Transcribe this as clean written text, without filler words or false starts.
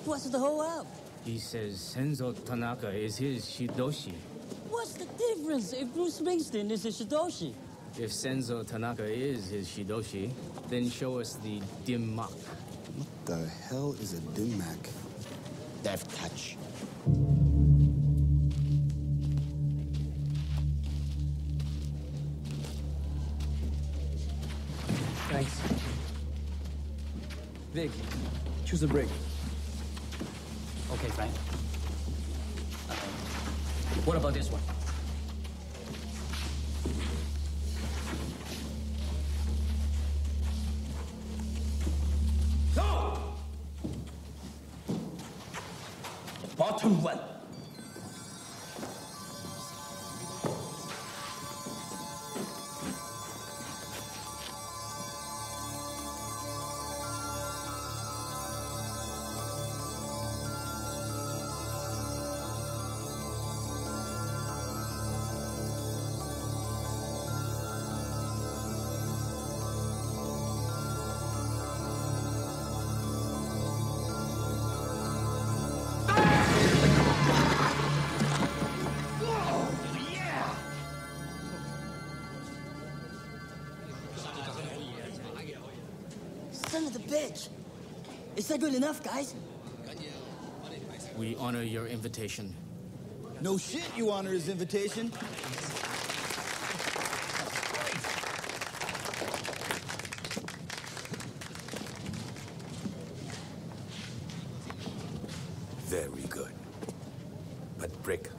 What's the whole up? He says Senzo Tanaka is his Shidoshi. What's the difference if Bruce Springsteen is a Shidoshi? If Senzo Tanaka is his Shidoshi, then show us the dim mak. What the hell is a dim mak? Death touch. Thanks. Vic, choose a break. Okay, Frank. What about this one? Go! Bottom one. Son of the bitch! Is that good enough, guys? We honor your invitation. No shit, you honor his invitation. Very good. But Brick,